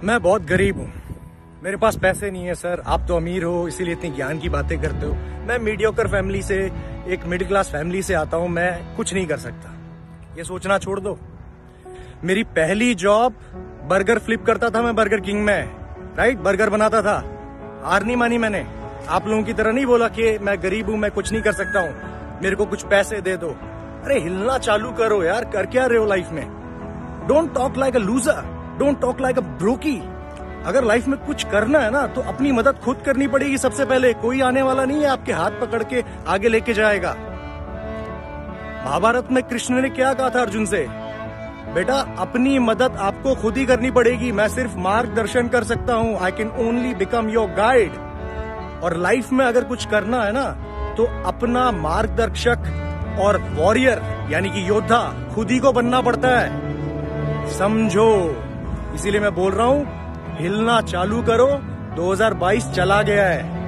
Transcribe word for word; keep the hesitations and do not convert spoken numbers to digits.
मैं बहुत गरीब हूँ, मेरे पास पैसे नहीं है सर। आप तो अमीर हो इसीलिए इतनी ज्ञान की बातें करते हो। मैं मीडियोकर फैमिली से, एक मिडिल क्लास फैमिली से आता हूँ। मैं कुछ नहीं कर सकता, ये सोचना छोड़ दो। मेरी पहली जॉब बर्गर फ्लिप करता था मैं बर्गर किंग में, राइट, बर्गर बनाता था। हार नहीं मानी मैंने। आप लोगों की तरह नहीं बोला कि मैं गरीब हूं, मैं कुछ नहीं कर सकता हूं, मेरे को कुछ पैसे दे दो। अरे हिलना चालू करो यार, कर क्या रहे हो लाइफ में। Don't talk like a loser, don't talk like a brokie. अगर लाइफ में कुछ करना है ना तो अपनी मदद खुद करनी पड़ेगी सबसे पहले। कोई आने वाला नहीं है आपके हाथ पकड़ के आगे लेके जाएगा। महाभारत में कृष्ण ने क्या कहा था अर्जुन से? बेटा अपनी मदद आपको खुद ही करनी पड़ेगी, मैं सिर्फ मार्गदर्शन कर सकता हूं। I can only become your guide. और लाइफ में अगर कुछ करना है ना तो अपना मार्गदर्शक और वॉरियर यानी कि योद्धा खुद ही को बनना पड़ता है, समझो। इसीलिए मैं बोल रहा हूं हिलना चालू करो, दो हज़ार बाईस चला गया है।